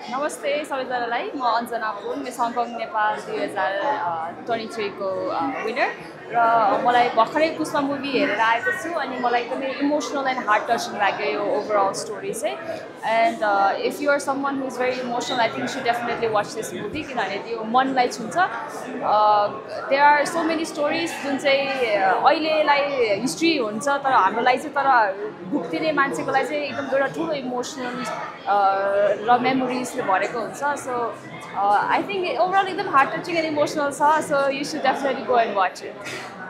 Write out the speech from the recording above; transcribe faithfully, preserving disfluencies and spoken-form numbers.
नमस्ते सबैजनालाई म अञ्जना पुन मिस हङकङ नेपाल दुई हजार ट्वेन्टी थ्रीको विनर र मलाई भर्खरै पुष्पा मुभी हेरेर आएको छु अनि मलाई एकदमै इमोसनल एन्ड हार्ट टचिङ लाग्यो यो ओभरअल स्टोरी चाहिँ and if you are someone who is very emotional I think so definitely watch this movie किनभने त्यो मनलाई छुन्छ there are so many stories जुन चाहिँ अहिलेलाई हिस्ट्री हुन्छ तर हाम्रो लागि चाहिँ तर भुक्तिने मान्छेको लागि चाहिँ एकदम एउटा ठुलो इमोसनल र मेमोरिजले भरेको हुन्छ सो आई थिङ्क ओभरअल एकदम हार्ट टचिङ एन्ड इमोसनल छ so you should definitely go and watch it